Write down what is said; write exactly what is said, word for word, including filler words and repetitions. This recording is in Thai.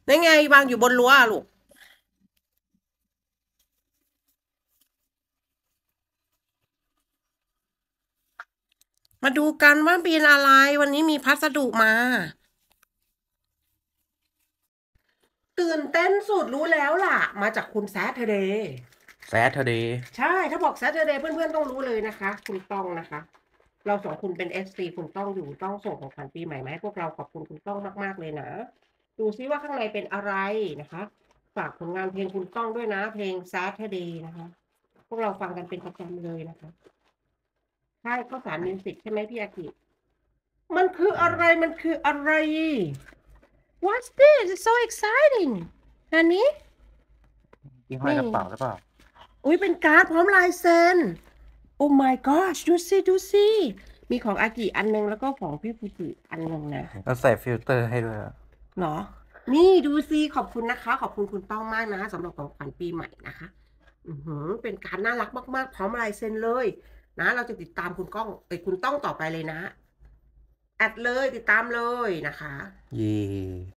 นั่นไงวางอยู่บนรั้วลูกมาดูกันว่าเป็นอะไรวันนี้มีพัสดุมาตื่นเต้นสุดรู้แล้วล่ะมาจากคุณแซทเทเดย์แซดเทอร์เดย์ใช่ถ้าบอกแซทเทเดย์เพื่อนๆต้องรู้เลยนะคะคุณต้องนะคะ เราสองคนเป็นเอฟซีคุณต้องอยู่ต้องส่งของขวัญปีใหม่มาให้พวกเราขอบคุณคุณต้องมากๆเลยนะดูซิว่าข้างในเป็นอะไรนะคะฝากผลงานเพลงคุณต้องด้วยนะเพลง Saturday นะคะพวกเราฟังกันเป็นประจำเลยนะคะใช่ข้าวสารมิวสิกใช่ไหมพี่อากิมันคืออะไรมันคืออะไร What's this It's so exciting อันนี้ที่ห้อยกระเป๋าหรือเปล่าอุ้ยเป็นการ์ดพร้อมลายเซ็น Oh my gosh ดูสิดูสิมีของอากิอันนึงแล้วก็ของพี่ฟูจิอันนึงนะแล้วใส่ฟิลเตอร์ให้ด้วยอะเหรอ นี่ดูสิขอบคุณนะคะ ขอบคุณคุณต้องมากนะสำหรับของขวัญปีใหม่นะคะ อือหือเป็นการน่ารักมากๆพร้อมลายเซ็นเลยนะเราจะติดตามคุณก้องเอ้ยคุณต้องต่อไปเลยนะแอดเลยติดตามเลยนะคะเย่